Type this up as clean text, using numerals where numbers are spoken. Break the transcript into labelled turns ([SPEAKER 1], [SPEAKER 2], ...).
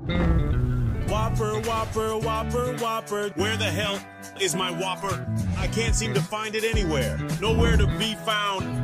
[SPEAKER 1] Whopper, Whopper, Whopper, Whopper. Where the hell is my Whopper? I can't seem to find it anywhere. Nowhere to be found.